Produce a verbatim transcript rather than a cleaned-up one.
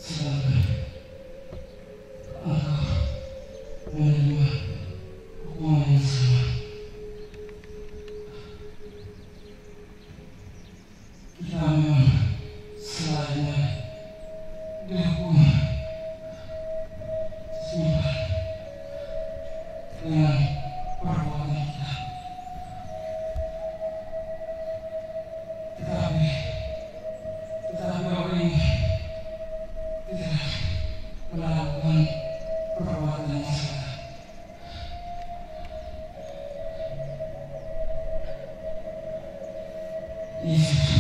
sedangkan engkau menerima hukuman yang sama. Kita memang selayaknya dihukum setimpal dengan perbuatan kita. Tetapi, tetapi orang ini tidak melakukan perbuatan yang salah. Yesus